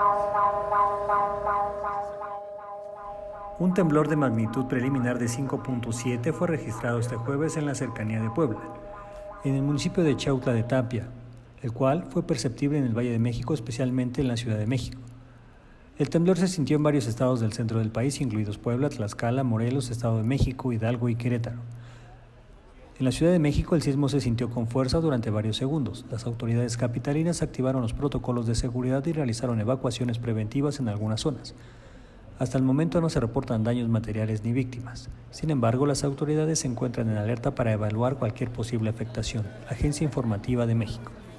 Un temblor de magnitud preliminar de 5.7 fue registrado este jueves en la cercanía de Puebla, en el municipio de Chautla de Tapia, el cual fue perceptible en el Valle de México, especialmente en la Ciudad de México. El temblor se sintió en varios estados del centro del país, incluidos Puebla, Tlaxcala, Morelos, Estado de México, Hidalgo y Querétaro. En la Ciudad de México el sismo se sintió con fuerza durante varios segundos. Las autoridades capitalinas activaron los protocolos de seguridad y realizaron evacuaciones preventivas en algunas zonas. Hasta el momento no se reportan daños materiales ni víctimas. Sin embargo, las autoridades se encuentran en alerta para evaluar cualquier posible afectación. Agencia Informativa de México.